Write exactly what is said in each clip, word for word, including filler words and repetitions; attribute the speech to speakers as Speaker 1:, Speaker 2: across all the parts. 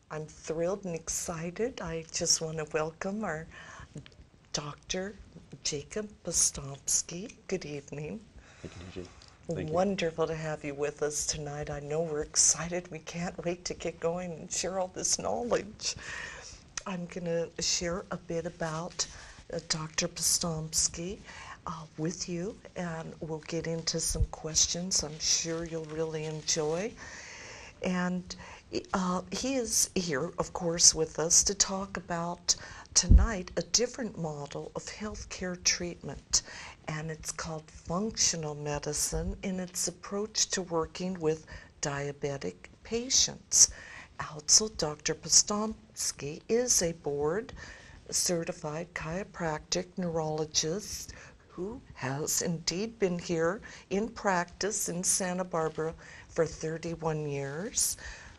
Speaker 1: I'm thrilled and excited. I just want to welcome our Doctor Jacob Bastomski. Good evening.
Speaker 2: Thank you, Gigi. Thank you.
Speaker 1: Wonderful to have you with us tonight. I know we're excited. We can't wait to get going and share all this knowledge. I'm going to share a bit about uh, Doctor Bastomski uh, with you, and we'll get into some questions I'm sure you'll really enjoy. And uh, he is here, of course, with us to talk about tonight a different model of healthcare treatment, and it's called functional medicine in its approach to working with diabetic patients. Also, Doctor Bastomski is a board certified chiropractic neurologist who has indeed been here in practice in Santa Barbara for thirty-one years.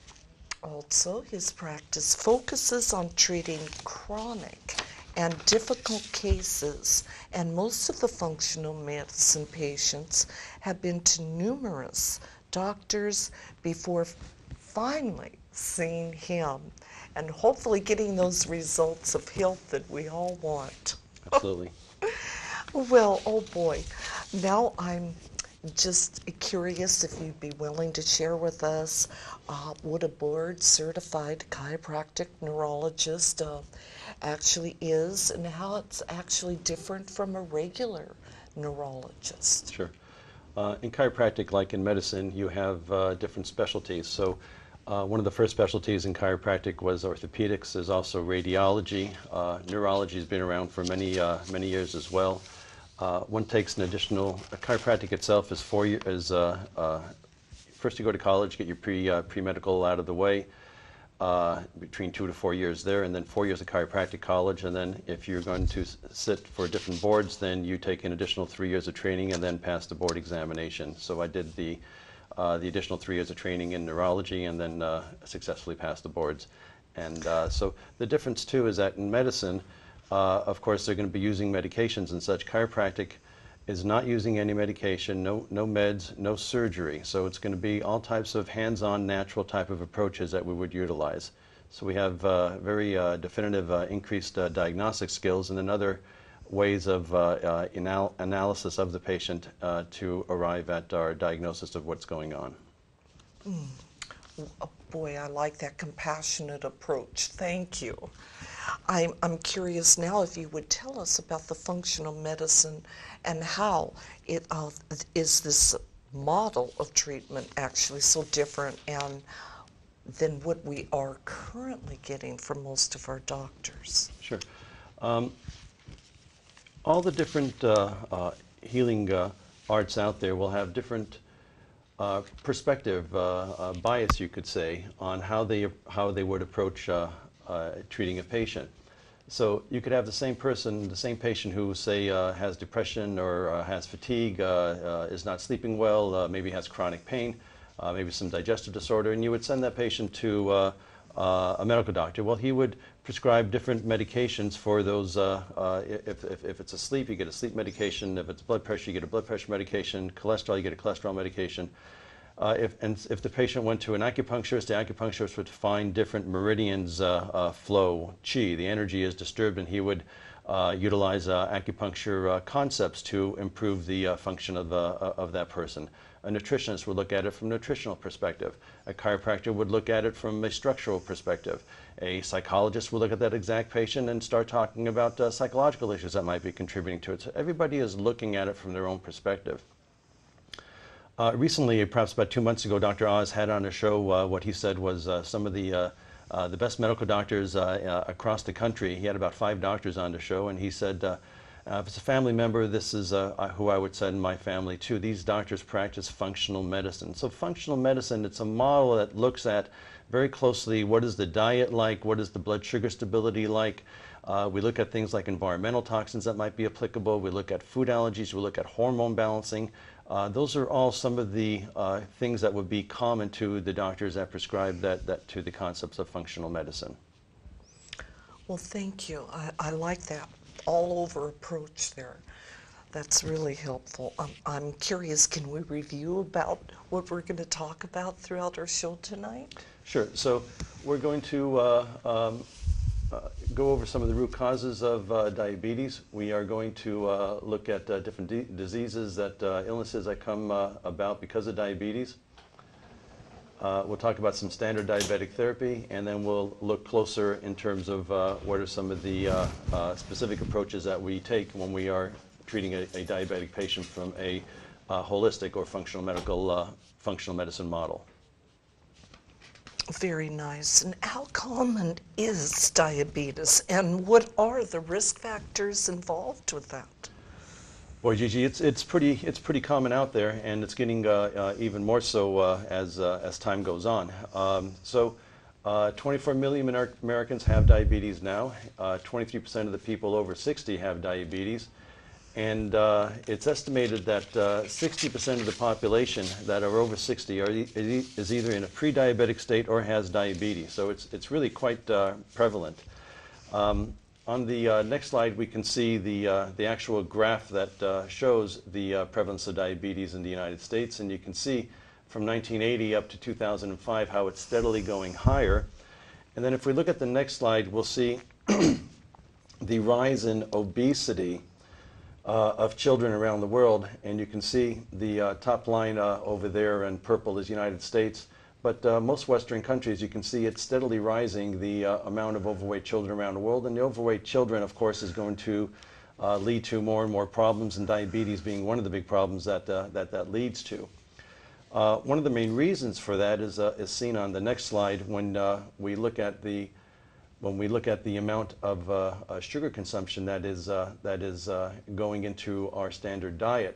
Speaker 1: Also, his practice focuses on treating chronic and difficult cases, and most of the functional medicine patients have been to numerous doctors before finally seeing him and hopefully getting those results of health that we all want.
Speaker 2: Absolutely.
Speaker 1: Well, oh boy, now I'm just curious if you'd be willing to share with us uh, what a board-certified chiropractic neurologist uh, actually is and how it's actually different from a regular neurologist.
Speaker 2: Sure. Uh, in chiropractic, like in medicine, you have uh, different specialties. So uh, one of the first specialties in chiropractic was orthopedics. There's also radiology. Uh, neurology has been around for many, uh, many years as well. Uh, one takes an additional, uh, chiropractic itself is four years, is, uh, uh, first you go to college, get your pre, uh, pre-medical out of the way, uh, between two to four years there, and then four years of chiropractic college, and then if you're going to sit for different boards, then you take an additional three years of training and then pass the board examination. So I did the, uh, the additional three years of training in neurology and then uh, successfully passed the boards. And uh, so the difference too is that in medicine, Uh, of course, they're going to be using medications and such. Chiropractic is not using any medication, no, no meds, no surgery. So it's going to be all types of hands-on, natural type of approaches that we would utilize. So we have uh, very uh, definitive uh, increased uh, diagnostic skills and then other ways of uh, uh, anal analysis of the patient uh, to arrive at our diagnosis of what's going on.
Speaker 1: Mm. Oh, boy, I like that compassionate approach. Thank you. I'm, I'm curious now if you would tell us about the functional medicine and how it uh, is this model of treatment actually so different and than what we are currently getting from most of our doctors.
Speaker 2: Sure. Um, all the different uh, uh, healing uh, arts out there will have different uh, perspective, uh, uh, bias, you could say, on how they how they would approach uh, uh, treating a patient. So you could have the same person, the same patient who, say, uh, has depression or uh, has fatigue, uh, uh, is not sleeping well, uh, maybe has chronic pain, uh, maybe some digestive disorder, and you would send that patient to uh, uh, a medical doctor. Well, he would prescribe different medications for those. Uh, uh, if, if, if it's a sleep, you get a sleep medication. If it's blood pressure, you get a blood pressure medication. Cholesterol, you get a cholesterol medication. Uh, if, and if the patient went to an acupuncturist, the acupuncturist would find different meridians uh, uh, flow chi. The energy is disturbed, and he would uh, utilize uh, acupuncture uh, concepts to improve the uh, function of, uh, of that person. A nutritionist would look at it from a nutritional perspective. A chiropractor would look at it from a structural perspective. A psychologist would look at that exact patient and start talking about uh, psychological issues that might be contributing to it. So everybody is looking at it from their own perspective. Uh, recently, perhaps about two months ago, Doctor Oz had on a show uh, what he said was uh, some of the, uh, uh, the best medical doctors uh, uh, across the country. He had about five doctors on the show, and he said, uh, uh, if it's a family member, this is uh, who I would send my family to. These doctors practice functional medicine. So functional medicine, it's a model that looks at very closely what is the diet like, what is the blood sugar stability like. Uh, we look at things like environmental toxins that might be applicable. We look at food allergies. We look at hormone balancing. Uh, those are all some of the uh, things that would be common to the doctors that prescribe that, that to the concepts of functional medicine.
Speaker 1: Well, thank you. I, I like that all-over approach there. That's really helpful. Um, I'm curious, can we review about what we're going to talk about throughout our show tonight?
Speaker 2: Sure. So we're going to uh, um, uh, go over some of the root causes of uh, diabetes. We are going to uh, look at uh, different di diseases, that uh, illnesses that come uh, about because of diabetes. Uh, we'll talk about some standard diabetic therapy, and then we'll look closer in terms of uh, what are some of the uh, uh, specific approaches that we take when we are treating a, a diabetic patient from a uh, holistic or functional medical, uh, functional medicine model.
Speaker 1: Very nice. And how common is diabetes, and what are the risk factors involved with that?
Speaker 2: Boy, Gigi, it's it's pretty it's pretty common out there, and it's getting uh, uh, even more so uh, as uh, as time goes on. Um, so, uh, twenty-four million Amer Americans have diabetes now. twenty-three percent of the people over sixty have diabetes, and uh, it's estimated that uh, sixty percent of the population that are over sixty are e is either in a pre-diabetic state or has diabetes. So it's it's really quite uh, prevalent. Um, On the uh, next slide, we can see the, uh, the actual graph that uh, shows the uh, prevalence of diabetes in the United States. And you can see from nineteen eighty up to two thousand five how it's steadily going higher. And then if we look at the next slide, we'll see the rise in obesity uh, of children around the world. And you can see the uh, top line uh, over there in purple is United States. But uh, most Western countries, you can see it's steadily rising, the uh, amount of overweight children around the world. And the overweight children, of course, is going to uh, lead to more and more problems, and diabetes being one of the big problems that uh, that, that leads to. Uh, one of the main reasons for that is, uh, is seen on the next slide when uh, we look at the when we look at the amount of uh, uh, sugar consumption that is, uh, that is uh, going into our standard diet.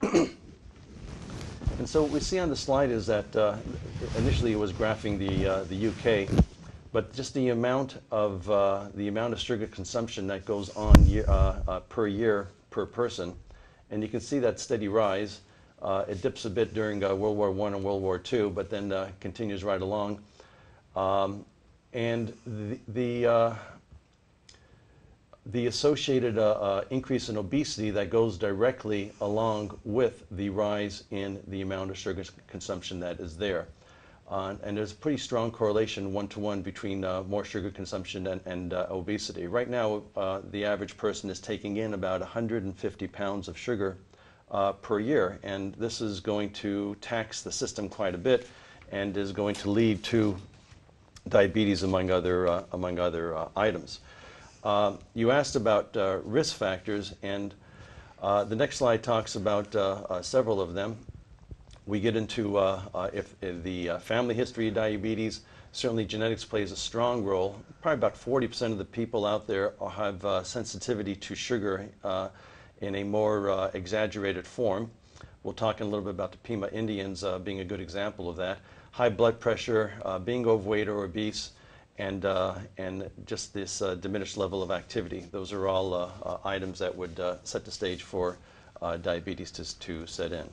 Speaker 2: And so what we see on the slide is that uh, initially it was graphing the uh, the U K, but just the amount of uh, the amount of sugar consumption that goes on year, uh, uh, per year per person, and you can see that steady rise. Uh, it dips a bit during uh, World War One and World War Two, but then uh, continues right along. Um, and the the, uh, the associated uh, uh, increase in obesity that goes directly along with the rise in the amount of sugar consumption that is there. Uh, and there's a pretty strong correlation one-to-one between uh, more sugar consumption and, and uh, obesity. Right now, uh, the average person is taking in about one hundred fifty pounds of sugar uh, per year, and this is going to tax the system quite a bit and is going to lead to diabetes among other, uh, among other uh, items. Uh, you asked about uh, risk factors, and uh, the next slide talks about uh, uh, several of them. We get into uh, uh, if, if the uh, family history of diabetes. Certainly genetics plays a strong role. Probably about forty percent of the people out there have uh, sensitivity to sugar uh, in a more uh, exaggerated form. We'll talk in a little bit about the Pima Indians uh, being a good example of that. High blood pressure, uh, being overweight or obese, and, uh, and just this uh, diminished level of activity. Those are all uh, uh, items that would uh, set the stage for uh, diabetes to, to set in.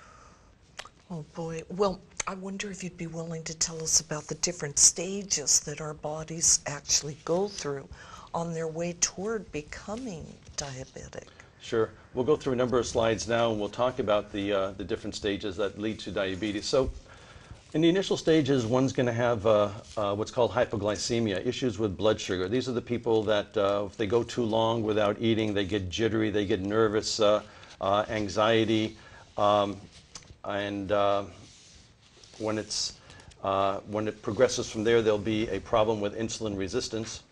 Speaker 1: Oh boy. Well, I wonder if you'd be willing to tell us about the different stages that our bodies actually go through on their way toward becoming diabetic.
Speaker 2: Sure. We'll go through a number of slides now, and we'll talk about the, uh, the different stages that lead to diabetes. So, in the initial stages, one's going to have uh, uh, what's called hypoglycemia, issues with blood sugar. These are the people that uh, if they go too long without eating, they get jittery, they get nervous, uh, uh, anxiety, um, and uh, when, it's, uh, when it progresses from there, there'll be a problem with insulin resistance.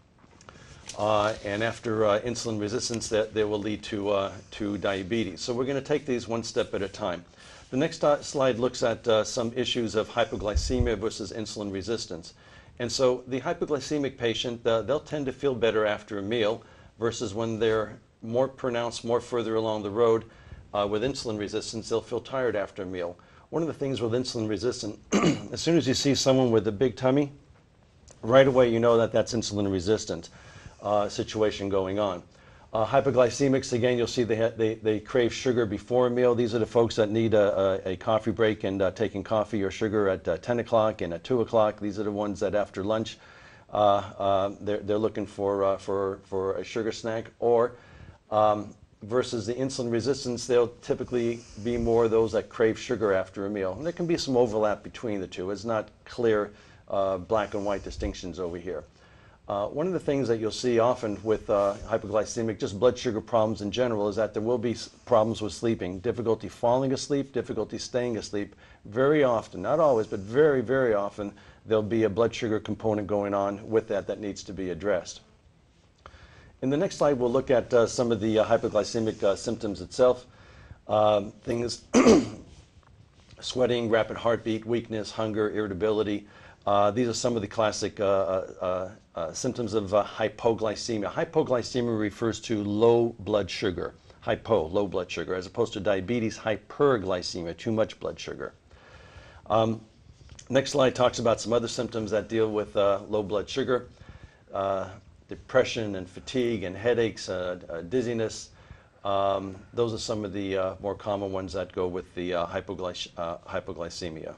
Speaker 2: Uh, and after uh, insulin resistance, that, that will lead to, uh, to diabetes. So we're going to take these one step at a time. The next uh, slide looks at uh, some issues of hypoglycemia versus insulin resistance. And so the hypoglycemic patient, uh, they'll tend to feel better after a meal versus when they're more pronounced, more further along the road uh, with insulin resistance, they'll feel tired after a meal. One of the things with insulin resistant, as soon as you see someone with a big tummy, right away you know that that's insulin resistant uh, situation going on. Uh, hypoglycemics, again, you'll see they, ha they, they crave sugar before a meal. These are the folks that need a, a, a coffee break and uh, taking coffee or sugar at uh, ten o'clock and at two o'clock. These are the ones that after lunch, uh, uh, they're, they're looking for, uh, for, for a sugar snack. Or um, versus the insulin resistance, they'll typically be more those that crave sugar after a meal. And there can be some overlap between the two. It's not clear uh, black and white distinctions over here. Uh, one of the things that you'll see often with uh, hypoglycemic, just blood sugar problems in general, is that there will be problems with sleeping, difficulty falling asleep, difficulty staying asleep. Very often, not always, but very, very often, there'll be a blood sugar component going on with that that needs to be addressed. In the next slide, we'll look at uh, some of the uh, hypoglycemic uh, symptoms itself. Um, things, sweating, rapid heartbeat, weakness, hunger, irritability. Uh, these are some of the classic uh, uh, uh, symptoms of uh, hypoglycemia. Hypoglycemia refers to low blood sugar. Hypo, low blood sugar, as opposed to diabetes, hyperglycemia, too much blood sugar. Um, next slide talks about some other symptoms that deal with uh, low blood sugar. Uh, depression and fatigue and headaches, uh, uh, dizziness. Um, those are some of the uh, more common ones that go with the uh, hypoglyc uh, hypoglycemia.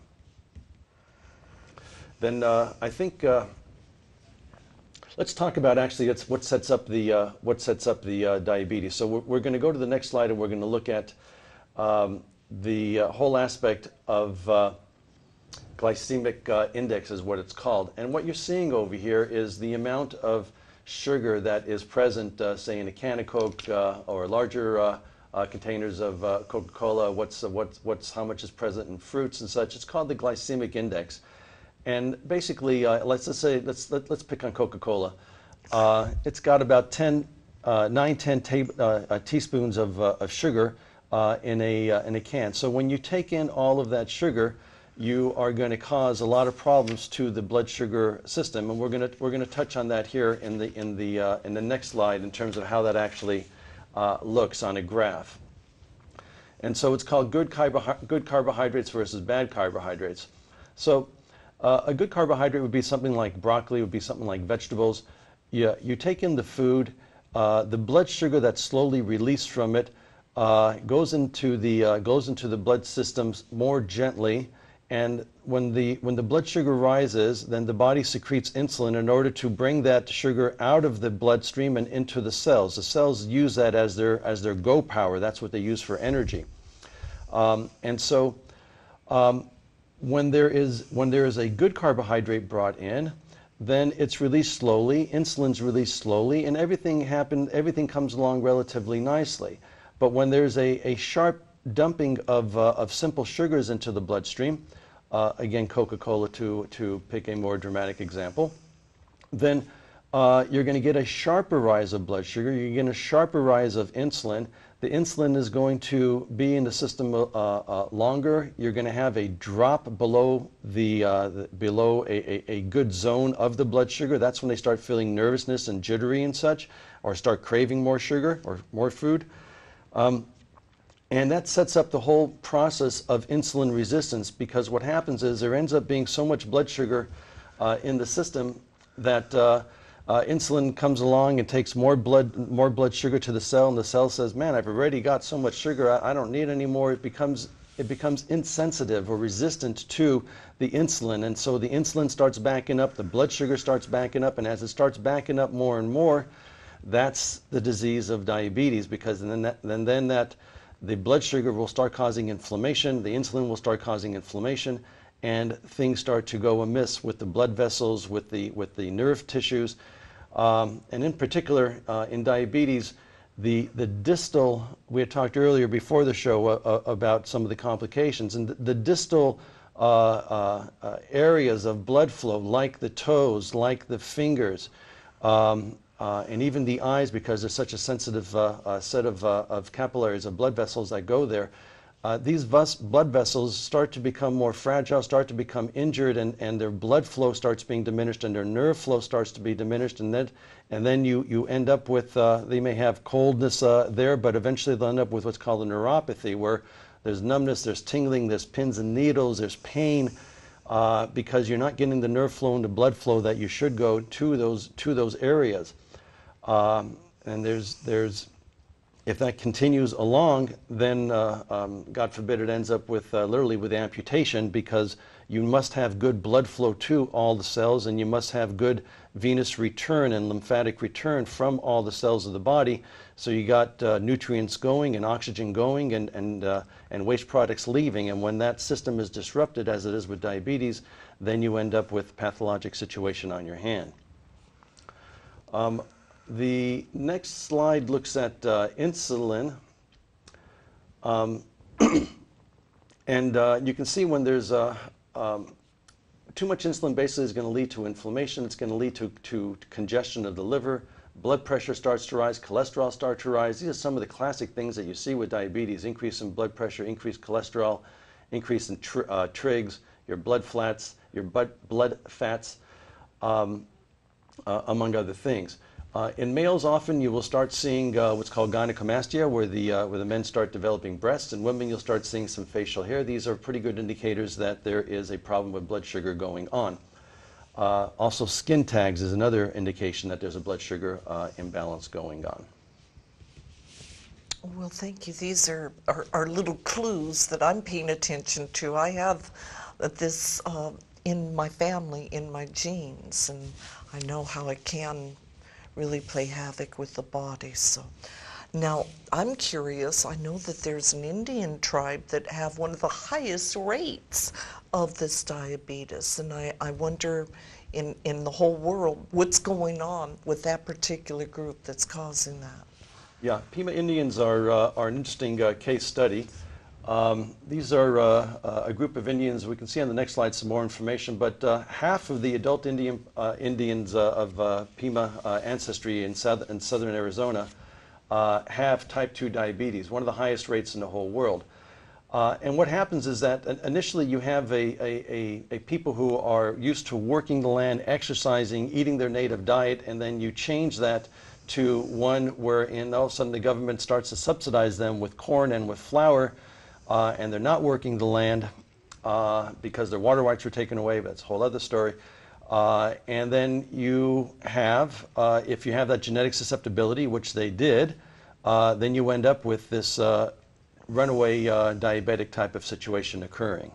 Speaker 2: Then uh, I think uh, let's talk about actually it's what sets up the uh, what sets up the uh, diabetes. So we're, we're going to go to the next slide and we're going to look at um, the uh, whole aspect of uh, glycemic uh, index is what it's called. And what you're seeing over here is the amount of sugar that is present, uh, say in a can of Coke uh, or larger uh, uh, containers of uh, Coca-Cola. What's uh, what's what's how much is present in fruits and such. It's called the glycemic index. And basically, uh, let's, let's say, let's, let, let's pick on Coca-Cola. Uh, it's got about ten, uh, nine, ten uh, uh, teaspoons of, uh, of sugar uh, in, a, uh, in a can. So when you take in all of that sugar, you are going to cause a lot of problems to the blood sugar system. And we're going to, we're going to touch on that here in the, in, the, uh, in the next slide in terms of how that actually uh, looks on a graph. And so it's called good, carbo good carbohydrates versus bad carbohydrates. So Uh, a good carbohydrate would be something like broccoli, would be something like vegetables. You, you take in the food, uh, the blood sugar that's slowly released from it uh, goes into the uh, goes into the blood systems more gently, and when the when the blood sugar rises, then the body secretes insulin in order to bring that sugar out of the bloodstream and into the cells. The cells use that as their as their go power. That's what they use for energy, um, and so. Um, When there is when there is a good carbohydrate brought in, then it's released slowly, insulin's released slowly, and everything happen everything comes along relatively nicely. But when there's a, a sharp dumping of uh, of simple sugars into the bloodstream, uh, again Coca-Cola to to pick a more dramatic example, then uh, you're going to get a sharper rise of blood sugar. You're going to get a sharper rise of insulin. The insulin is going to be in the system uh, uh, longer. You're going to have a drop below the, uh, the below a, a, a good zone of the blood sugar. That's when they start feeling nervousness and jittery and such, or start craving more sugar or more food. Um, and that sets up the whole process of insulin resistance, because what happens is there ends up being so much blood sugar uh, in the system that uh, Uh, insulin comes along and takes more blood, more blood sugar to the cell, and the cell says, "Man, I've already got so much sugar. I, I don't need any more." It becomes it becomes insensitive or resistant to the insulin, and so the insulin starts backing up. The blood sugar starts backing up, and as it starts backing up more and more, that's the disease of diabetes. Because then that, then then that the blood sugar will start causing inflammation. The insulin will start causing inflammation, and things start to go amiss with the blood vessels, with the with the nerve tissues. Um, and in particular, uh, in diabetes, the, the distal, we had talked earlier before the show uh, uh, about some of the complications, and the, the distal uh, uh, uh, areas of blood flow, like the toes, like the fingers, um, uh, and even the eyes, because there's such a sensitive uh, uh, set of, uh, of capillaries, of blood vessels that go there. Uh, these blood vessels start to become more fragile, start to become injured, and, and their blood flow starts being diminished, and their nerve flow starts to be diminished, and then, and then you, you end up with, uh, they may have coldness uh, there, but eventually they'll end up with what's called a neuropathy, where there's numbness, there's tingling, there's pins and needles, there's pain, uh, because you're not getting the nerve flow and the blood flow that you should go to those, to those areas. Um, and there's, there's if that continues along, then uh, um, God forbid it ends up with uh, literally with amputation, because you must have good blood flow to all the cells, and you must have good venous return and lymphatic return from all the cells of the body. So you got uh, nutrients going and oxygen going, and and uh, and waste products leaving. And when that system is disrupted, as it is with diabetes, then you end up with pathologic situation on your hand. Um, The next slide looks at uh, insulin. Um, and uh, you can see when there's uh, um, too much insulin, basically is going to lead to inflammation. It's going to lead to, to congestion of the liver. Blood pressure starts to rise. Cholesterol starts to rise. These are some of the classic things that you see with diabetes: increase in blood pressure, increased cholesterol, increase in tr uh, trigs, your blood flats, your blood, blood fats, um, uh, among other things. Uh, in males, often you will start seeing uh, what's called gynecomastia, where the, uh, where the men start developing breasts. In women, you'll start seeing some facial hair. These are pretty good indicators that there is a problem with blood sugar going on. Uh, also, skin tags is another indication that there's a blood sugar uh, imbalance going on.
Speaker 1: Well, thank you. These are, are, are little clues that I'm paying attention to. I have this uh, in my family, in my genes, and I know how it can really play havoc with the body. So now I'm curious, I know that there's an Indian tribe that have one of the highest rates of this diabetes, and I, I wonder in, in the whole world what's going on with that particular group that's causing that.
Speaker 2: Yeah, Pima Indians are, uh, are an interesting uh, case study. Um, these are uh, uh, a group of Indians. We can see on the next slide some more information, but uh, half of the adult Indian, uh, Indians uh, of uh, Pima uh, ancestry in, south, in southern Arizona uh, have type two diabetes, one of the highest rates in the whole world. Uh, and what happens is that initially you have a, a, a, a people who are used to working the land, exercising, eating their native diet, and then you change that to one wherein all of a sudden the government starts to subsidize them with corn and with flour. Uh, and they're not working the land uh, because their water rights were taken away, but that's a whole other story. Uh, and then you have, uh, if you have that genetic susceptibility, which they did, uh, then you end up with this uh, runaway uh, diabetic type of situation occurring.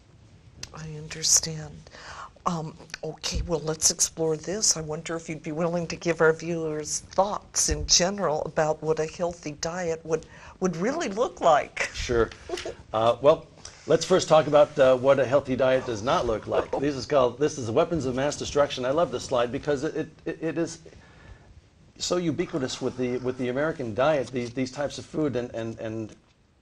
Speaker 1: I understand. Um, okay, well, let's explore this. I wonder if you'd be willing to give our viewers thoughts in general about what a healthy diet would, would really look like.
Speaker 2: Sure. Uh, well, let's first talk about uh, what a healthy diet does not look like. This is called, this is weapons of mass destruction. I love this slide because it, it, it is so ubiquitous with the, with the American diet, these, these types of food, and, and, and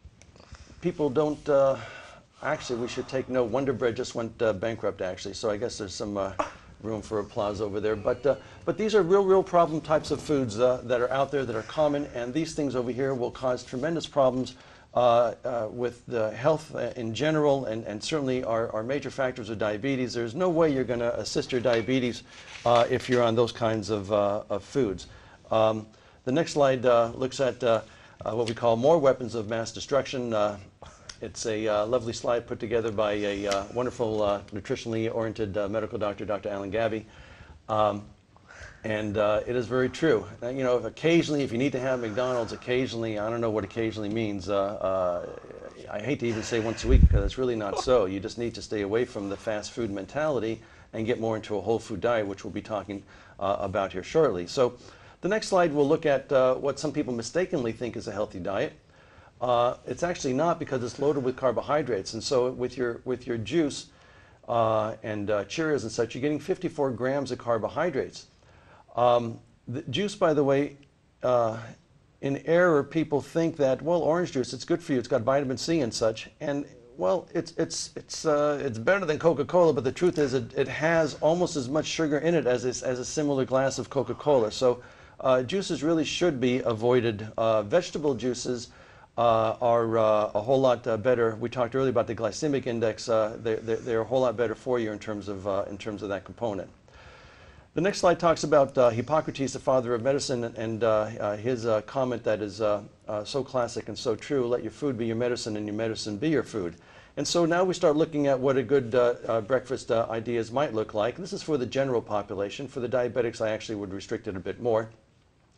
Speaker 2: people don't, uh, actually, we should take note. Wonder Bread just went uh, bankrupt, actually, so I guess there's some uh, room for applause over there. But, uh, but these are real, real problem types of foods uh, that are out there that are common, and these things over here will cause tremendous problems uh, uh, with the health in general, and, and certainly are, are major factors of diabetes. There's no way you're going to assist your diabetes uh, if you're on those kinds of, uh, of foods. Um, the next slide uh, looks at uh, uh, what we call more weapons of mass destruction. Uh, It's a uh, lovely slide put together by a uh, wonderful uh, nutritionally oriented uh, medical doctor, Doctor Alan Gabby. Um, and uh, it is very true. Uh, you know, occasionally, if you need to have McDonald's, occasionally, I don't know what occasionally means. Uh, uh, I hate to even say once a week because it's really not so. You just need to stay away from the fast food mentality and get more into a whole food diet, which we'll be talking uh, about here shortly. So the next slide will look at uh, what some people mistakenly think is a healthy diet. Uh, it's actually not, because it's loaded with carbohydrates. And so with your, with your juice uh, and uh, Cheerios and such, you're getting fifty-four grams of carbohydrates. Um, the juice, by the way, uh, in error, people think that, well, orange juice, it's good for you. It's got vitamin C and such. And, well, it's, it's, it's, uh, it's better than Coca-Cola, but the truth is it, it has almost as much sugar in it as, as a similar glass of Coca-Cola. So uh, juices really should be avoided. Uh, vegetable juices Uh, are uh, a whole lot uh, better. We talked earlier about the glycemic index. Uh, they're, they're, they're a whole lot better for you in terms of, uh, in terms of that component. The next slide talks about uh, Hippocrates, the father of medicine, and uh, uh, his uh, comment that is uh, uh, so classic and so true: let your food be your medicine and your medicine be your food. And so now we start looking at what a good uh, uh, breakfast uh, ideas might look like. This is for the general population. For the diabetics, I actually would restrict it a bit more.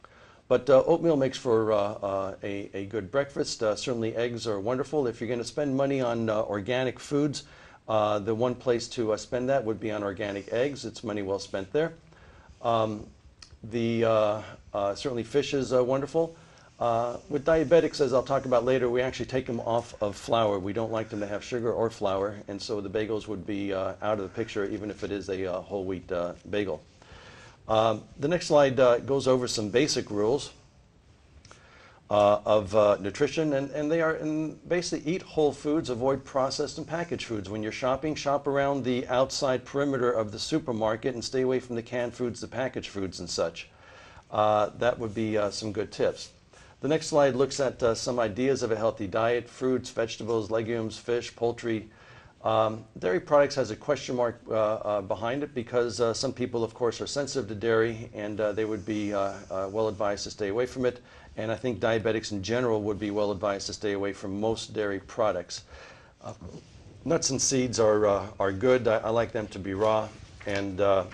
Speaker 2: But uh, oatmeal makes for uh, uh, a, a good breakfast. Uh, certainly eggs are wonderful. If you're going to spend money on uh, organic foods, uh, the one place to uh, spend that would be on organic eggs. It's money well spent there. Um, the, uh, uh, certainly fish is uh, wonderful. Uh, with diabetics, as I'll talk about later, we actually take them off of flour. We don't like them to have sugar or flour, and so the bagels would be uh, out of the picture, even if it is a uh, whole wheat uh, bagel. Um, the next slide uh, goes over some basic rules uh, of uh, nutrition, and, and they are in basically eat whole foods, avoid processed and packaged foods. When you're shopping, shop around the outside perimeter of the supermarket and stay away from the canned foods, the packaged foods and such. Uh, that would be uh, some good tips. The next slide looks at uh, some ideas of a healthy diet: fruits, vegetables, legumes, fish, poultry. Um, dairy products has a question mark uh, uh, behind it because uh, some people, of course, are sensitive to dairy, and uh, they would be uh, uh, well advised to stay away from it. And I think diabetics in general would be well advised to stay away from most dairy products. Uh, nuts and seeds are, uh, are good. I, I like them to be raw and uh,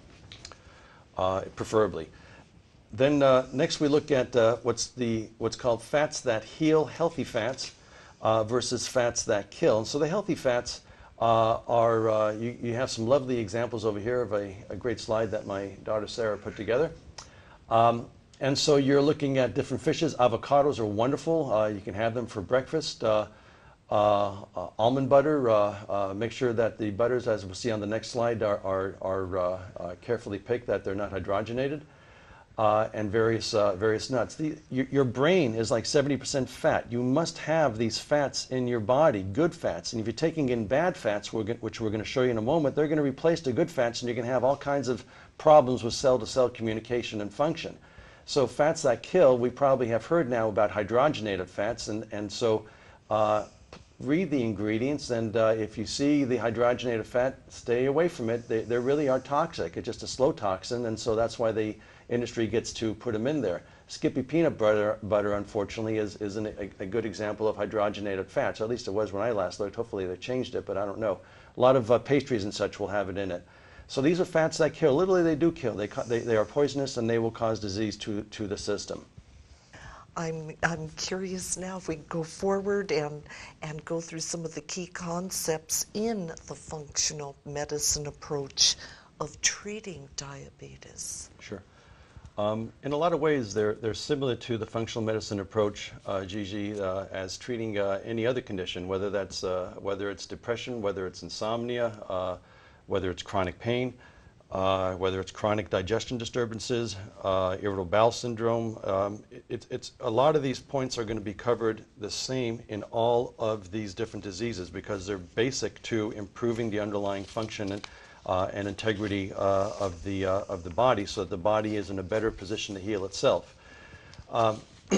Speaker 2: uh, preferably. Then uh, next we look at uh, what's, the, what's called fats that heal, healthy fats, uh, versus fats that kill. And so the healthy fats uh, are, uh, you, you have some lovely examples over here of a, a great slide that my daughter Sarah put together. Um, and so you're looking at different fishes. Avocados are wonderful. Uh, you can have them for breakfast. Uh, uh, uh, almond butter, uh, uh, make sure that the butters, as we'll see on the next slide, are, are, are uh, uh, carefully picked, that they're not hydrogenated. Uh, and various, uh, various nuts. The, your, your brain is like seventy percent fat. You must have these fats in your body, good fats. And if you're taking in bad fats, we're go- which we're going to show you in a moment, they're going to replace the good fats, and you're going to have all kinds of problems with cell-to-cell communication and function. So fats that kill, we probably have heard now about hydrogenated fats, and, and so uh, read the ingredients, and uh, if you see the hydrogenated fat, stay away from it. They, they really are toxic. It's just a slow toxin, and so that's why they industry gets to put them in there. Skippy peanut butter, butter unfortunately, is, is an, a, a good example of hydrogenated fats, or at least it was when I last looked. Hopefully they changed it, but I don't know. A lot of uh, pastries and such will have it in it. So these are fats that kill. Literally, they do kill. They, they, they are poisonous, and they will cause disease to, to the system.
Speaker 1: I'm, I'm curious now if we go forward and, and go through some of the key concepts in the functional medicine approach of treating diabetes.
Speaker 2: Sure. Um, in a lot of ways, they're, they're similar to the functional medicine approach, uh, Gigi, uh, as treating uh, any other condition, whether that's uh, whether it's depression, whether it's insomnia, uh, whether it's chronic pain, uh, whether it's chronic digestion disturbances, uh, irritable bowel syndrome. Um, it, it's a lot of these points are going to be covered the same in all of these different diseases because they're basic to improving the underlying function and Uh, and integrity uh, of the uh, of the body, so that the body is in a better position to heal itself. Um,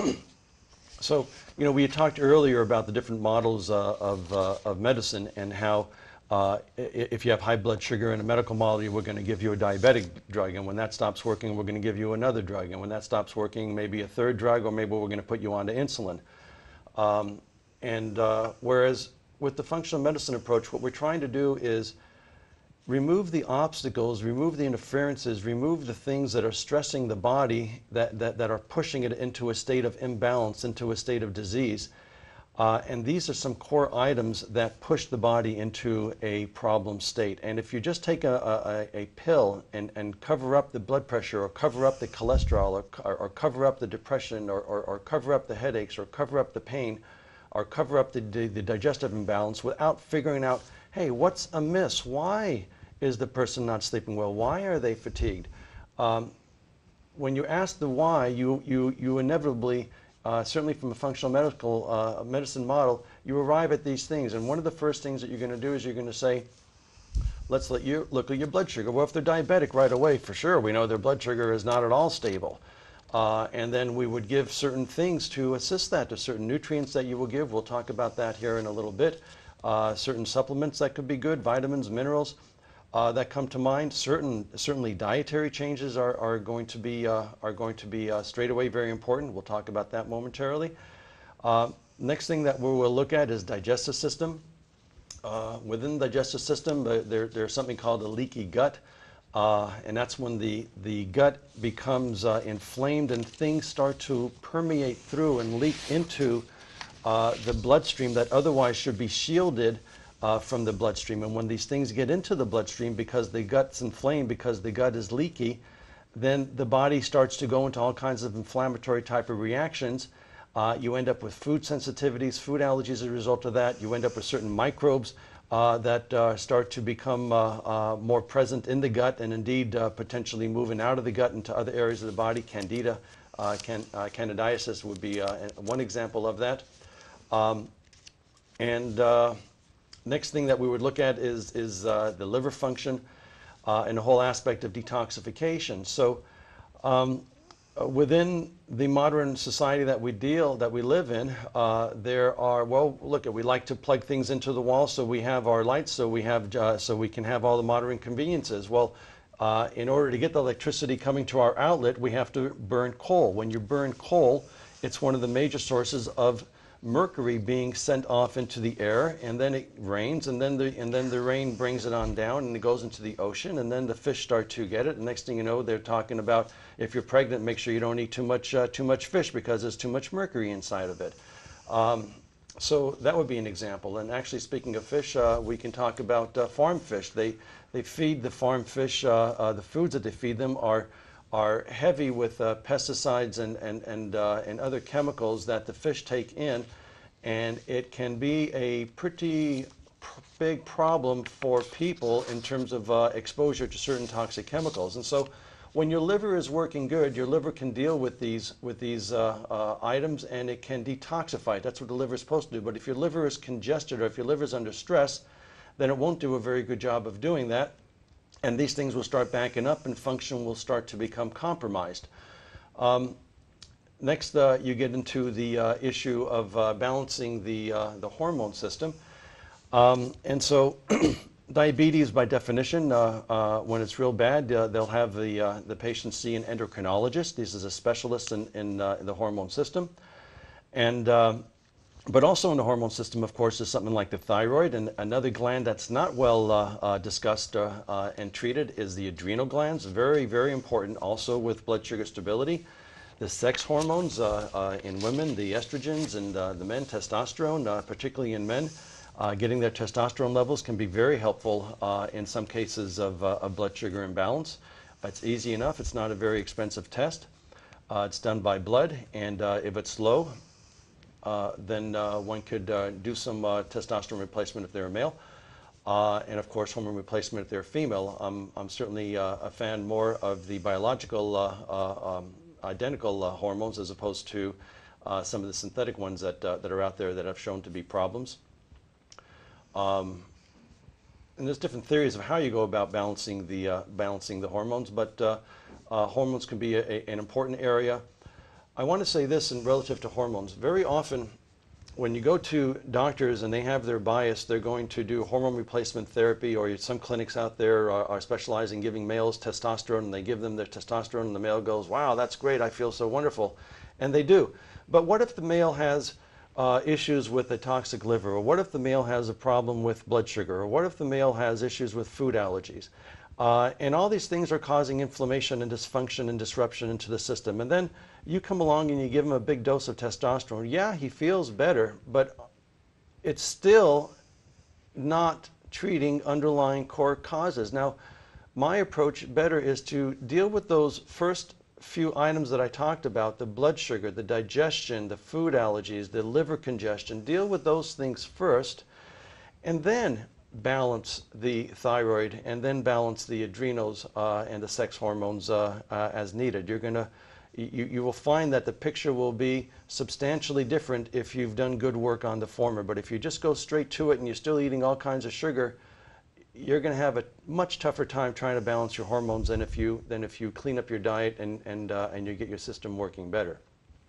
Speaker 2: so, you know, we had talked earlier about the different models uh, of uh, of medicine and how uh, if you have high blood sugar in a medical model, we're going to give you a diabetic drug, and when that stops working, we're going to give you another drug, and when that stops working, maybe a third drug, or maybe we're going to put you onto insulin. Um, and uh, whereas with the functional medicine approach, what we're trying to do is remove the obstacles, remove the interferences, remove the things that are stressing the body, that, that, that are pushing it into a state of imbalance, into a state of disease. Uh, and these are some core items that push the body into a problem state. And if you just take a, a, a pill and, and cover up the blood pressure, or cover up the cholesterol, or, or, or cover up the depression, or, or, or cover up the headaches, or cover up the pain, or cover up the, the, the digestive imbalance without figuring out, hey, what's amiss? Why is the person not sleeping well? Why are they fatigued? Um, when you ask the why, you, you, you inevitably, uh, certainly from a functional medical uh, medicine model, you arrive at these things. And one of the first things that you're going to do is you're going to say, let's let you look at your blood sugar. Well, if they're diabetic right away, for sure, we know their blood sugar is not at all stable. Uh, and then we would give certain things to assist that, to certain nutrients that you will give. We'll talk about that here in a little bit. Uh, certain supplements that could be good, vitamins, minerals. Uh, that come to mind. Certain, certainly dietary changes are, are going to be, uh, are going to be uh, straight away very important. We'll talk about that momentarily. Uh, next thing that we will look at is digestive system. Uh, within the digestive system, uh, there, there's something called a leaky gut. Uh, and that's when the, the gut becomes uh, inflamed and things start to permeate through and leak into uh, the bloodstream that otherwise should be shielded uh, from the bloodstream. And when these things get into the bloodstream because the gut's inflamed, because the gut is leaky, then the body starts to go into all kinds of inflammatory type of reactions. Uh, you end up with food sensitivities, food allergies as a result of that. You end up with certain microbes uh, that uh, start to become uh, uh, more present in the gut and indeed uh, potentially moving out of the gut into other areas of the body. Candida, uh, can, uh, candidiasis would be uh, one example of that. Um, and uh, next thing that we would look at is, is uh, the liver function uh, and the whole aspect of detoxification. So um, within the modern society that we deal, that we live in, uh, there are, well, look, we like to plug things into the wall so we have our lights, so we have, uh, so we can have all the modern conveniences. Well, uh, in order to get the electricity coming to our outlet, we have to burn coal. When you burn coal, it's one of the major sources of mercury being sent off into the air, and then it rains, and then the and then the rain brings it on down, and it goes into the ocean, and then the fish start to get it. And next thing you know, they're talking about if you're pregnant, make sure you don't eat too much uh, too much fish because there's too much mercury inside of it. Um, so that would be an example. And actually, speaking of fish, uh, we can talk about uh, farm fish. They they feed the farm fish. Uh, uh, the foods that they feed them are are heavy with uh, pesticides and, and, and, uh, and other chemicals that the fish take in, and it can be a pretty pr big problem for people in terms of uh, exposure to certain toxic chemicals. And so when your liver is working good, your liver can deal with these, with these uh, uh, items, and it can detoxify it. That's what the liver is supposed to do. But if your liver is congested or if your liver is under stress, then it won't do a very good job of doing that. And these things will start backing up and function will start to become compromised. Um, next, uh, you get into the uh, issue of uh, balancing the, uh, the hormone system. Um, and so diabetes, by definition, uh, uh, when it's real bad, uh, they'll have the, uh, the patient see an endocrinologist. This is a specialist in, in, uh, in the hormone system. And um, But also in the hormone system, of course, is something like the thyroid. And another gland that's not well uh, uh, discussed uh, uh, and treated is the adrenal glands. Very, very important also with blood sugar stability. The sex hormones uh, uh, in women, the estrogens, and uh, the men, testosterone, uh, particularly in men, uh, getting their testosterone levels can be very helpful uh, in some cases of, uh, of blood sugar imbalance. It's easy enough. It's not a very expensive test. Uh, it's done by blood, and uh, if it's low, Uh, then uh, one could uh, do some uh, testosterone replacement if they're a male, uh, and of course hormone replacement if they're female. Um, I'm certainly uh, a fan more of the biological uh, uh, um, identical uh, hormones as opposed to uh, some of the synthetic ones that, uh, that are out there that have shown to be problems. Um, and there's different theories of how you go about balancing the, uh, balancing the hormones, but uh, uh, hormones can be a, a, an important area. I want to say this in relative to hormones. Very often when you go to doctors and they have their bias, they're going to do hormone replacement therapy, or some clinics out there are, are specializing in giving males testosterone, and they give them their testosterone and the male goes, wow, that's great, I feel so wonderful. And they do. But what if the male has uh, issues with a toxic liver? Or what if the male has a problem with blood sugar? Or what if the male has issues with food allergies? Uh, and all these things are causing inflammation and dysfunction and disruption into the system. And then you come along and you give him a big dose of testosterone. Yeah, he feels better, but it's still not treating underlying core causes. Now, my approach better is to deal with those first few items that I talked about, the blood sugar, the digestion, the food allergies, the liver congestion. Deal with those things first, and then balance the thyroid, and then balance the adrenals uh, and the sex hormones uh, uh, as needed. You're gonna, you, you will find that the picture will be substantially different if you've done good work on the former. But if you just go straight to it and you're still eating all kinds of sugar, you're going to have a much tougher time trying to balance your hormones than if you than if you clean up your diet and and uh, and you get your system working better.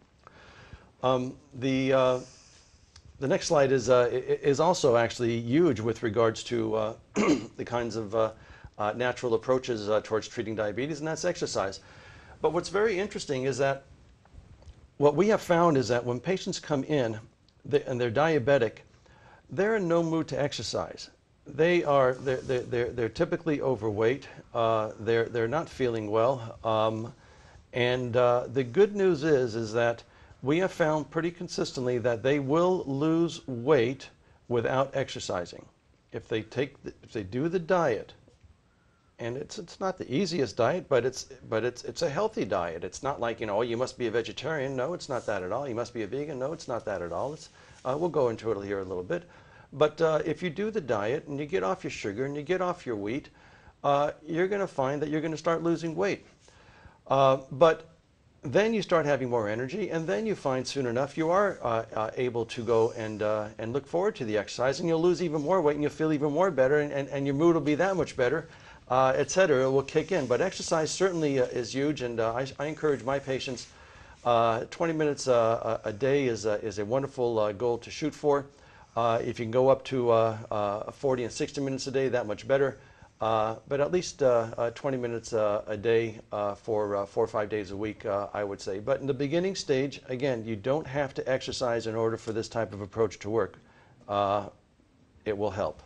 Speaker 2: Um, the uh, The next slide is, uh, is also actually huge with regards to uh, the kinds of uh, uh, natural approaches uh, towards treating diabetes, and that's exercise. But what's very interesting is that what we have found is that when patients come in they, and they're diabetic, they're in no mood to exercise. they are they're they're they're, they're typically overweight. Uh, they're they're not feeling well, um, and uh, the good news is is that we have found pretty consistently that they will lose weight without exercising if they take the, if they do the diet. And it's it's not the easiest diet, but it's but it's it's a healthy diet. It's not like, you know, oh, you must be a vegetarian. No, it's not that at all. You must be a vegan. No, it's not that at all. It's uh, we'll go into it here a little bit. But uh, if you do the diet and you get off your sugar and you get off your wheat, uh, you're going to find that you're going to start losing weight. Uh, but then you start having more energy, and then you find soon enough you are uh, uh, able to go and uh, and look forward to the exercise, and you'll lose even more weight, and you'll feel even more better, and, and, and your mood will be that much better. Uh, et cetera, it will kick in. But exercise certainly uh, is huge, and uh, I, I encourage my patients, uh, twenty minutes uh, a day is, uh, is a wonderful uh, goal to shoot for. Uh, if you can go up to uh, uh, forty and sixty minutes a day, that much better. Uh, but at least uh, uh, twenty minutes uh, a day uh, for uh, four or five days a week, uh, I would say. But in the beginning stage, again, you don't have to exercise in order for this type of approach to work. Uh, it will help.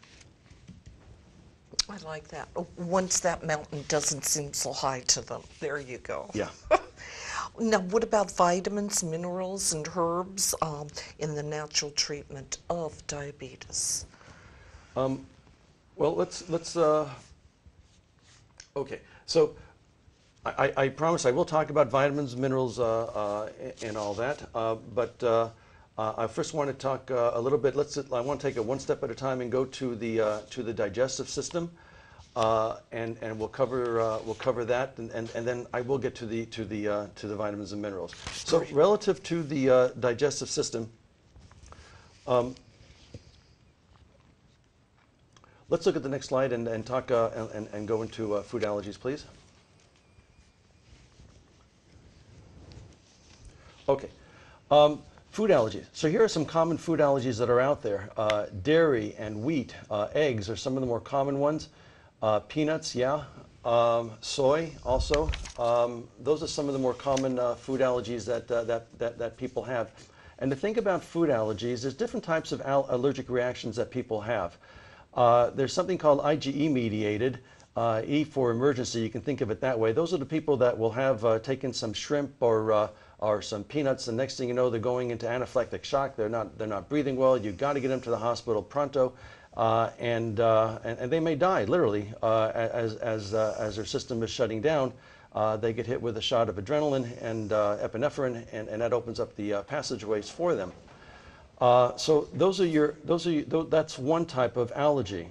Speaker 1: I like that. Once that mountain doesn't seem so high to them, there you go.
Speaker 2: Yeah.
Speaker 1: Now, what about vitamins, minerals, and herbs um, in the natural treatment of diabetes?
Speaker 2: Um, well, let's let's. Uh, okay, so I, I promise I will talk about vitamins, minerals, uh, uh, and all that. Uh, but uh, uh, I first want to talk uh, a little bit. Let's. I want to take it one step at a time and go to the uh, to the digestive system, uh, and and we'll cover uh, we'll cover that, and, and, and then I will get to the to the uh, to the vitamins and minerals. So
Speaker 1: Great.
Speaker 2: Relative to the uh, digestive system. Um, Let's look at the next slide and, and talk uh, and, and go into uh, food allergies, please. Okay, um, food allergies. So here are some common food allergies that are out there. Uh, dairy and wheat, uh, eggs are some of the more common ones. Uh, peanuts, yeah. Um, soy also. Um, those are some of the more common uh, food allergies that, uh, that, that, that people have. And the thing about food allergies, there's different types of al allergic reactions that people have. Uh, there's something called I G E mediated, uh, E for emergency, you can think of it that way. Those are the people that will have uh, taken some shrimp or, uh, or some peanuts, and next thing you know, they're going into anaphylactic shock, they're not, they're not breathing well, you've got to get them to the hospital pronto, uh, and, uh, and, and they may die, literally, uh, as, as, uh, as their system is shutting down. Uh, they get hit with a shot of adrenaline and uh, epinephrine, and, and that opens up the uh, passageways for them. Uh, so those are your, those are your, that's one type of allergy.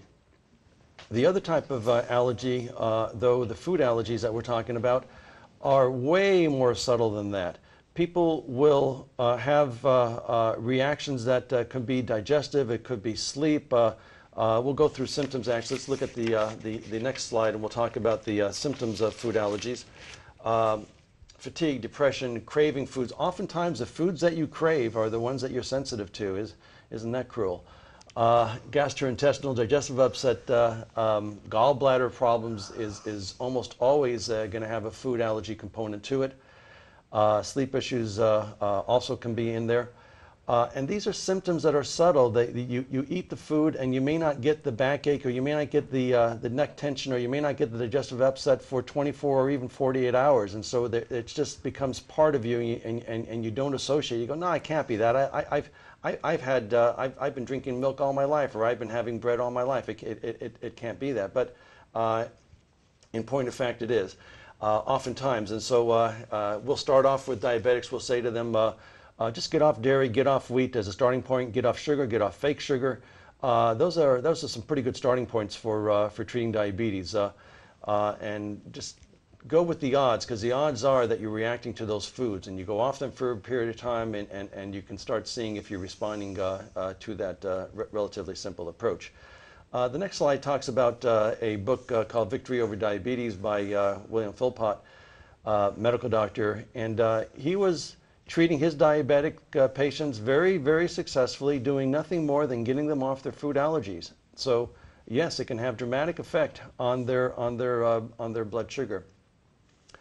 Speaker 2: The other type of uh, allergy, uh, though, the food allergies that we're talking about, are way more subtle than that. People will uh, have uh, uh, reactions that uh, can be digestive, it could be sleep. Uh, uh, we'll go through symptoms actually. Let's look at the, uh, the, the next slide and we'll talk about the uh, symptoms of food allergies. Um, Fatigue, depression, craving foods. Oftentimes the foods that you crave are the ones that you're sensitive to. Is, isn't that cruel? Uh, gastrointestinal, digestive upset, uh, um, gallbladder problems is, is almost always uh, going to have a food allergy component to it. Uh, sleep issues uh, uh, also can be in there. Uh, and these are symptoms that are subtle. They, you, you eat the food and you may not get the backache, or you may not get the, uh, the neck tension, or you may not get the digestive upset for twenty-four or even forty-eight hours. And so it just becomes part of you, and you, and, and, and you don't associate. You go, no, I can't be that. I, I, I've, I, I've, had, uh, I've, I've been drinking milk all my life, or I've been having bread all my life. It, it, it, it can't be that. But uh, in point of fact, it is. Uh, oftentimes. And so uh, uh, we'll start off with diabetics. We'll say to them, uh, Uh, just get off dairy, get off wheat as a starting point, get off sugar, get off fake sugar. Uh, those are those are some pretty good starting points for uh, for treating diabetes. Uh, uh, and just go with the odds, because the odds are that you're reacting to those foods, and you go off them for a period of time, and, and, and you can start seeing if you're responding uh, uh, to that uh, re relatively simple approach. Uh, the next slide talks about uh, a book uh, called Victory Over Diabetes by uh, William Philpott, uh, medical doctor, and uh, he was treating his diabetic uh, patients very, very successfully, doing nothing more than getting them off their food allergies. So yes, it can have dramatic effect on their, on their, uh, on their blood sugar.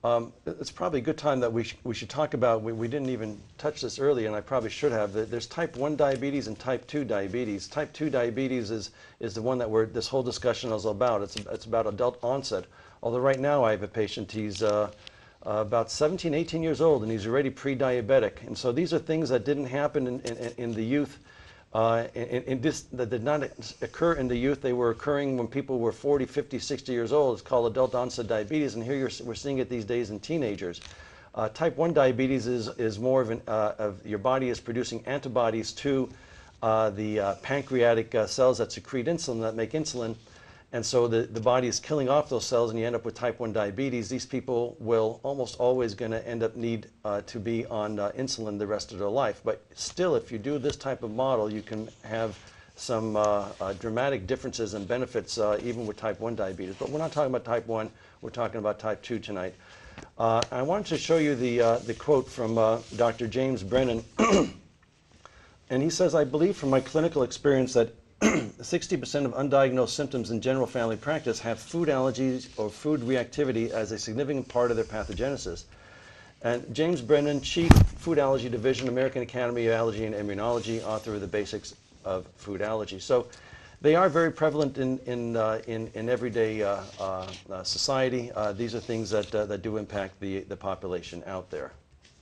Speaker 2: Um, it's probably a good time that we, sh we should talk about, we, we didn't even touch this earlier, and I probably should have, that there's type one diabetes and type two diabetes. Type two diabetes is, is the one that we're, this whole discussion is about. It's, it's about adult onset. Although right now I have a patient, he's uh, uh, about seventeen, eighteen years old, and he's already pre-diabetic. And so these are things that didn't happen in, in, in the youth. Uh, in, in this, that did not occur in the youth. They were occurring when people were forty, fifty, sixty years old. It's called adult onset diabetes, and here you're, we're seeing it these days in teenagers. Uh, type one diabetes is, is more of, an, uh, of your body is producing antibodies to uh, the uh, pancreatic uh, cells that secrete insulin, that make insulin. And so the, the body is killing off those cells, and you end up with type one diabetes. These people will almost always going to end up need uh, to be on uh, insulin the rest of their life. But still, if you do this type of model, you can have some uh, uh, dramatic differences and benefits uh, even with type one diabetes. But we're not talking about type one, we're talking about type two tonight. Uh, I wanted to show you the, uh, the quote from uh, Doctor James Brennan. And he says, "I believe from my clinical experience that sixty percent of undiagnosed symptoms in general family practice have food allergies or food reactivity as a significant part of their pathogenesis." And James Brennan, Chief Food Allergy Division, American Academy of Allergy and Immunology, author of The Basics of Food Allergy. So they are very prevalent in, in, uh, in, in everyday uh, uh, uh, society. Uh, these are things that, uh, that do impact the, the population out there.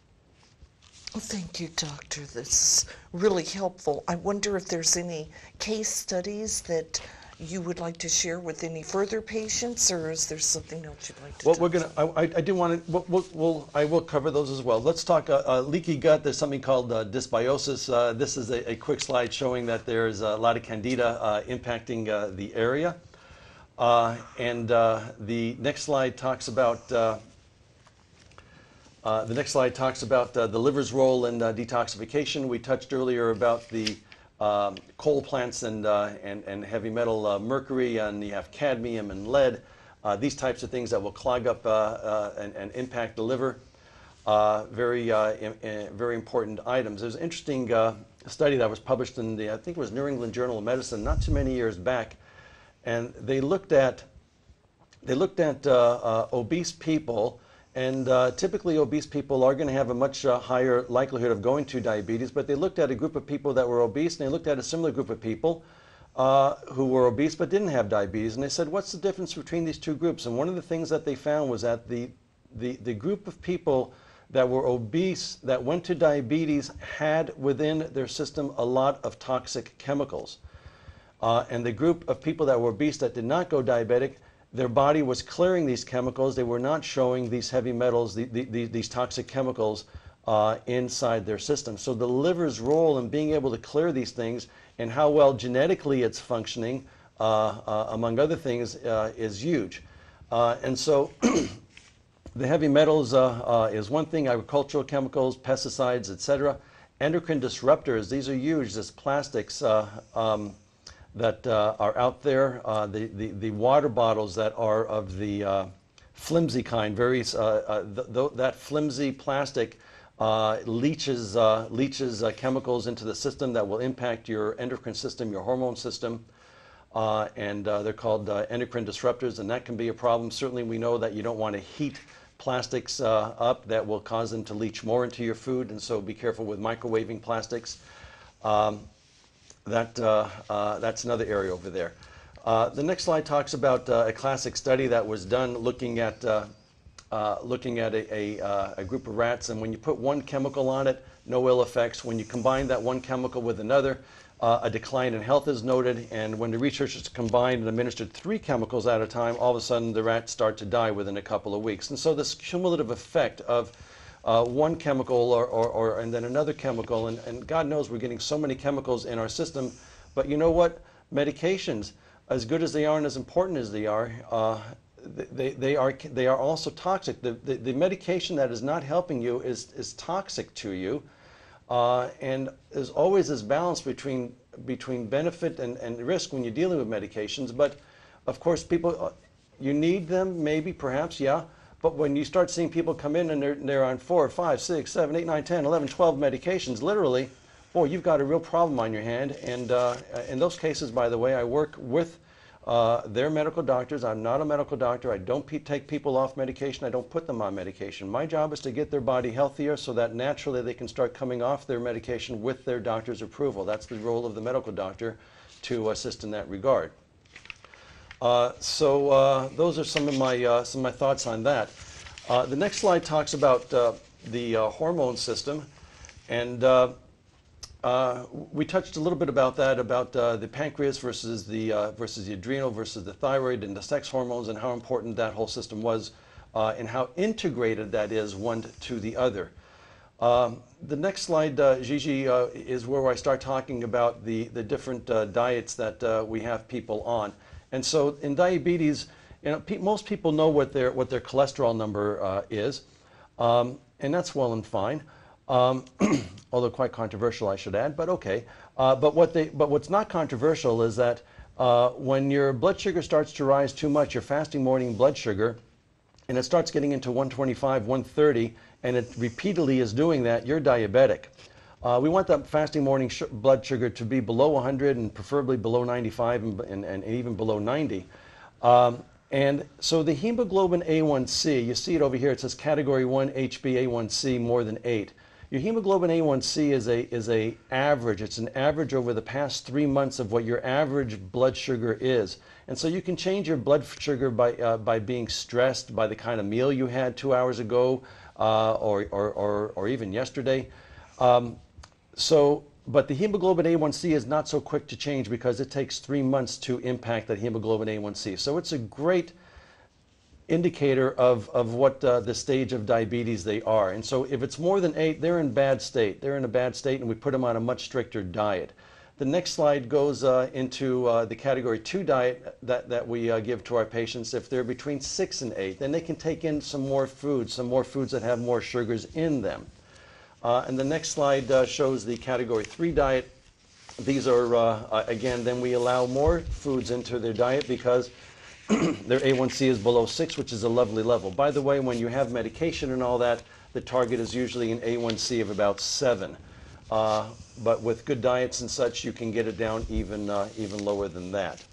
Speaker 1: Thank you, doctor. This is really helpful. I wonder if there's any case studies that you would like to share with any further patients, or is there something else you'd like to
Speaker 2: Well,
Speaker 1: talk
Speaker 2: we're gonna. I, I, I do want to. We'll, we'll, we'll, I will cover those as well. Let's talk uh, uh, leaky gut. There's something called uh, dysbiosis. Uh, this is a, a quick slide showing that there's a lot of candida uh, impacting uh, the area. Uh, and uh, the next slide talks about. Uh, Uh, the next slide talks about uh, the liver's role in uh, detoxification. We touched earlier about the um, coal plants and, uh, and, and heavy metal uh, mercury, and you have cadmium and lead, uh, these types of things that will clog up uh, uh, and, and impact the liver. Uh, very, uh, in, in very important items. There's an interesting uh, study that was published in the, I think it was New England Journal of Medicine, not too many years back, and they looked at, they looked at uh, uh, obese people. And uh, typically obese people are going to have a much uh, higher likelihood of going to diabetes, but they looked at a group of people that were obese, and they looked at a similar group of people uh, who were obese but didn't have diabetes, and they said, what's the difference between these two groups? And one of the things that they found was that the, the, the group of people that were obese that went to diabetes had within their system a lot of toxic chemicals. Uh, and the group of people that were obese that did not go diabetic, their body was clearing these chemicals. They were not showing these heavy metals, the, the, the, these toxic chemicals uh, inside their system. So the liver's role in being able to clear these things and how well genetically it's functioning, uh, uh, among other things, uh, is huge. Uh, and so the heavy metals uh, uh, is one thing, agricultural chemicals, pesticides, et cetera. Endocrine disruptors, these are huge, this plastics, uh, um, that uh, are out there, uh, the, the, the water bottles that are of the uh, flimsy kind, very, uh, uh, th th that flimsy plastic uh, leaches, uh, leaches uh, chemicals into the system that will impact your endocrine system, your hormone system, uh, and uh, they're called uh, endocrine disruptors, and that can be a problem. Certainly we know that you don't want to heat plastics uh, up, that will cause them to leach more into your food, and so be careful with microwaving plastics. Um, That, uh, uh, that's another area over there. Uh, the next slide talks about uh, a classic study that was done looking at, uh, uh, looking at a, a, uh, a group of rats, and when you put one chemical on it, no ill effects. When you combine that one chemical with another, uh, a decline in health is noted, and when the researchers combined and administered three chemicals at a time, all of a sudden the rats start to die within a couple of weeks. And so this cumulative effect of Uh, one chemical or, or, or and then another chemical, and, and God knows we're getting so many chemicals in our system, but you know what? Medications, as good as they are and as important as they are, uh, they, they, are, they are also toxic. The, the, the medication that is not helping you is, is toxic to you, uh, and there's always this balance between, between benefit and, and risk when you're dealing with medications, but of course people, uh, you need them maybe, perhaps, yeah. But when you start seeing people come in and they're, they're on four, five, six, seven, eight, nine, ten, eleven, twelve medications, literally, boy, you've got a real problem on your hand. And uh, in those cases, by the way, I work with Uh, they're medical doctors. I'm not a medical doctor. I don't pe take people off medication. I don't put them on medication. My job is to get their body healthier so that naturally they can start coming off their medication with their doctor's approval. That's the role of the medical doctor, to assist in that regard. Uh, so uh, those are some of my uh, some of my thoughts on that. Uh, the next slide talks about uh, the uh, hormone system, and uh, uh, we touched a little bit about that, about uh, the pancreas versus the uh, versus the adrenal versus the thyroid and the sex hormones, and how important that whole system was, uh, and how integrated that is one to the other. Um, the next slide, uh, Gigi, uh, is where I start talking about the the different uh, diets that uh, we have people on. And so in diabetes, you know, pe most people know what their what their cholesterol number uh, is, um, and that's well and fine. Um, although quite controversial, I should add, but okay. Uh, but what they but what's not controversial is that uh, when your blood sugar starts to rise too much, your fasting morning blood sugar, and it starts getting into one twenty-five, one thirty, and it repeatedly is doing that, you're diabetic. Uh, we want that fasting morning sh blood sugar to be below one hundred and preferably below ninety-five and, and, and even below ninety. Um, and so the hemoglobin A one C, you see it over here, it says category one H b A one C more than eight. Your hemoglobin A one C is a, is a average. It's an average over the past three months of what your average blood sugar is. And so you can change your blood sugar by, uh, by being stressed by the kind of meal you had two hours ago uh, or, or, or, or even yesterday. Um, So, but the hemoglobin A one C is not so quick to change because it takes three months to impact that hemoglobin A one C. So it's a great indicator of, of what uh, the stage of diabetes they are. And so if it's more than eight, they're in bad state. They're in a bad state, and we put them on a much stricter diet. The next slide goes uh, into uh, the category two diet that, that we uh, give to our patients. If they're between six and eight, then they can take in some more foods, some more foods that have more sugars in them. Uh, and the next slide uh, shows the category three diet. These are, uh, again, then we allow more foods into their diet because their A one C is below six, which is a lovely level. By the way, when you have medication and all that, the target is usually an A one C of about seven. Uh, but with good diets and such, you can get it down even, uh, even lower than that.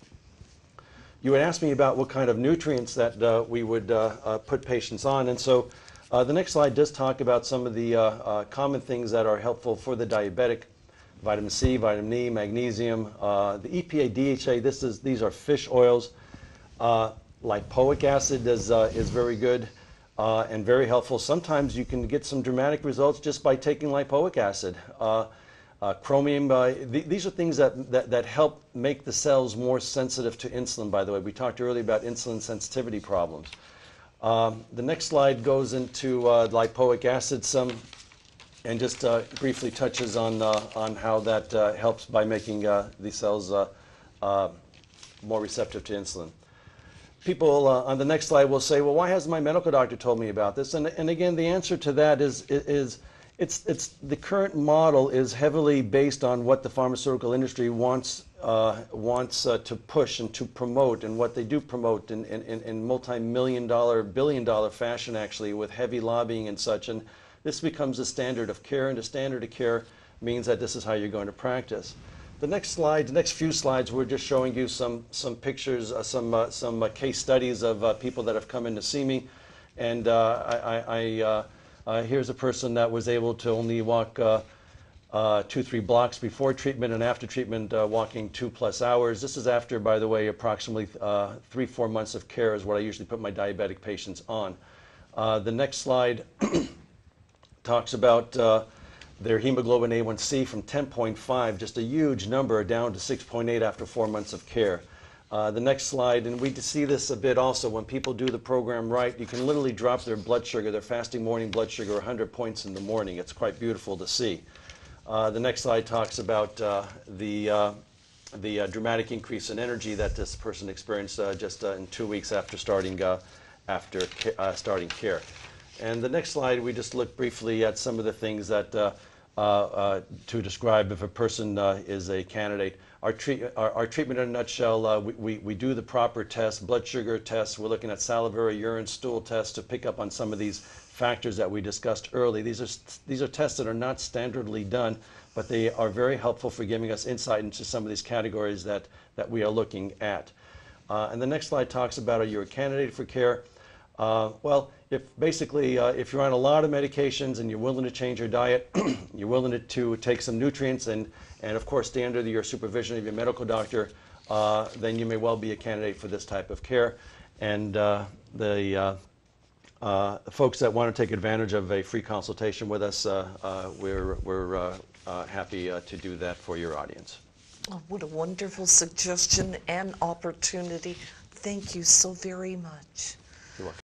Speaker 2: You had asked me about what kind of nutrients that uh, we would uh, uh, put patients on, and so Uh, the next slide does talk about some of the uh, uh, common things that are helpful for the diabetic: vitamin C, vitamin E, magnesium, uh, the E P A, D H A. This is these are fish oils. Uh, lipoic acid is uh, is very good uh, and very helpful. Sometimes you can get some dramatic results just by taking lipoic acid. Uh, uh, chromium. Uh, th these are things that, that that help make the cells more sensitive to insulin. By the way, we talked earlier about insulin sensitivity problems. Um, the next slide goes into uh, lipoic acid some, and just uh, briefly touches on uh, on how that uh, helps by making uh, the cells uh, uh, more receptive to insulin. People uh, on the next slide will say, well, why hasn't my medical doctor told me about this? And, and again, the answer to that is, is it's, it's the current model is heavily based on what the pharmaceutical industry wants uh, wants uh, to push and to promote, and what they do promote in, in, in multi-million dollar, billion dollar fashion, actually, with heavy lobbying and such. And this becomes a standard of care, and a standard of care means that this is how you're going to practice. The next slide, the next few slides, we're just showing you some some pictures, uh, some uh, some uh, case studies of uh, people that have come in to see me, and uh, I, I, I uh, uh, here's a person that was able to only walk uh, uh, two, three blocks before treatment, and after treatment, uh, walking two plus hours. This is after, by the way, approximately uh, three, four months of care is what I usually put my diabetic patients on. Uh, the next slide talks about Uh, their hemoglobin A one C from ten point five, just a huge number, down to six point eight after four months of care. Uh, the next slide, and we see this a bit also, when people do the program right, you can literally drop their blood sugar, their fasting morning blood sugar, one hundred points in the morning. It's quite beautiful to see. Uh, the next slide talks about uh, the, uh, the uh, dramatic increase in energy that this person experienced uh, just uh, in two weeks after starting, uh, after uh, starting care. And the next slide, we just look briefly at some of the things that uh, uh, uh, to describe if a person uh, is a candidate. Our, treat, our, our treatment in a nutshell, uh, we, we, we do the proper tests, blood sugar tests. We're looking at salivary, urine, stool tests to pick up on some of these factors that we discussed early. These are, these are tests that are not standardly done, but they are very helpful for giving us insight into some of these categories that, that we are looking at. Uh, and the next slide talks about, are you a candidate for care? Uh, well, if basically, uh, if you're on a lot of medications and you're willing to change your diet, you're willing to, to take some nutrients and, and of course stay under your supervision of your medical doctor, uh, then you may well be a candidate for this type of care. And uh, the uh, uh, folks that want to take advantage of a free consultation with us, uh, uh, we're, we're uh, uh, happy uh, to do that for your audience.
Speaker 1: Oh, what a wonderful suggestion and opportunity. Thank you so very much.
Speaker 2: You're welcome.